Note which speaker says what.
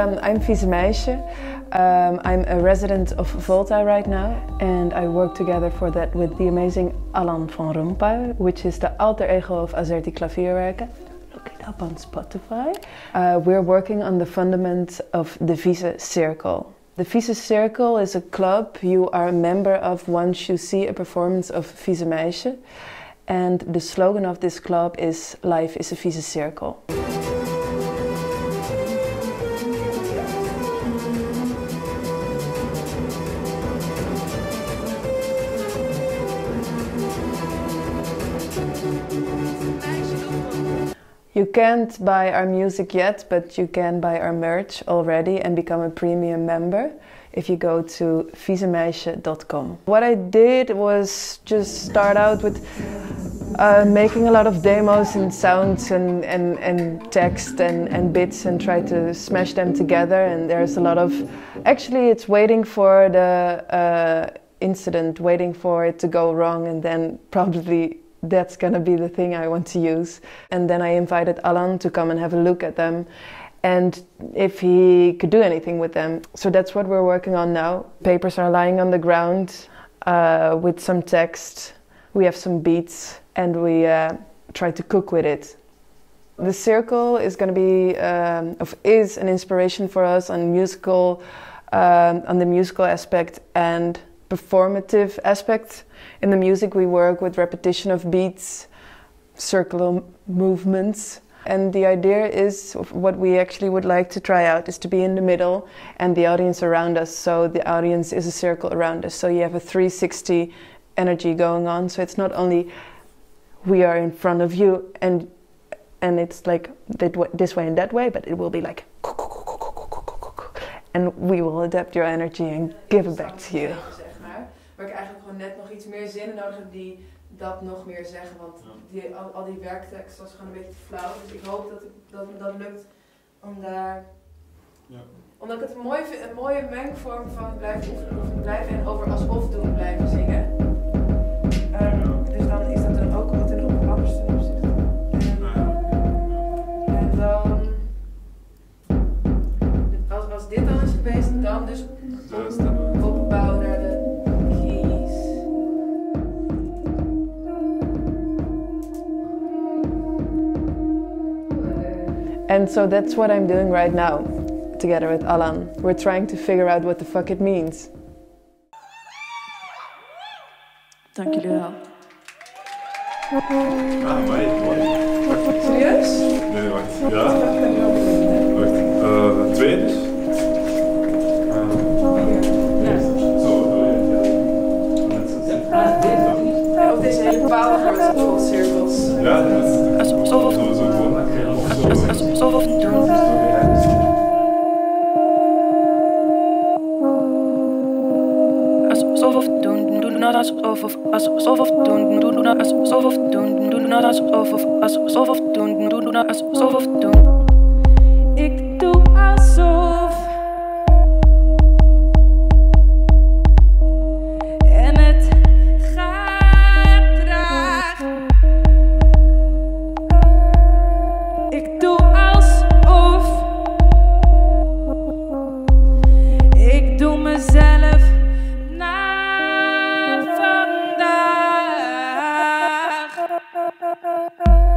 Speaker 1: I'm Vieze Meisje. I'm a resident of Volta right now, and I work together for that with the amazing Alan van Rompuy, which is the alter ego of Azerty Klavierwerken. Look it up on Spotify. We're working on the fundament of the Vieze Circle. The Vieze Circle is a club you are a member of once you see a performance of Vieze Meisje. And the slogan of this club is "Life is a Vieze Circle." You can't buy our music yet, but you can buy our merch already and become a premium member if you go to viezemeisje.com. What I did was just start out with making a lot of demos and sounds and text and bits and try to smash them together. And there's a lot of... Actually, it's waiting for the incident, waiting for it to go wrong, and then probably that's gonna be the thing I want to use. And then I invited Alan to come and have a look at them and if he could do anything with them. So that's what we're working on now. Papers are lying on the ground with some text. We have some beats and we try to cook with it. The circle is gonna be, is an inspiration for us on on the musical aspect and performative aspect. In the music we work with repetition of beats, circular movements, and the idea is what we actually would like to try out is to be in the middle and the audience around us, so the audience is a circle around us, so you have a 360 energy going on, so it's not only we are in front of you and it's like this way and that way, but it will be like and we will adapt your energy and give it back to you.
Speaker 2: Waar ik eigenlijk gewoon net nog iets meer zinnen nodig heb die dat nog meer zeggen. Want al die werktekst was gewoon een beetje te flauw. Dus ik hoop dat me dat lukt om daar... Ja. Omdat ik het een mooie mengvorm van blijven oefenen, blijven en over alsof doen blijven zingen. Dus dan is dat dan ook wat er nog anders ten opzichte. En dan... Als dit dan is geweest, dan dus opbouwen naar de...
Speaker 1: And so that's what I'm doing right now, together with Alan. We're trying to figure out what the fuck it means.
Speaker 2: Dank jullie wel.
Speaker 3: Serieus? Nee, wacht. Ja? Wacht. Twee dus?
Speaker 2: Ja, op deze hele paal wordt vol cirkels.
Speaker 3: Ja, dat is zo gewoon.
Speaker 2: Alsof doen. Alsof doen, doe not alsof doen, doe not alsof doen, doe not alsof doen, doe not alsof doen. Ik doe alsof. En het gaat traag. Ik doe alsof. Ik doe mezelf na vandaag.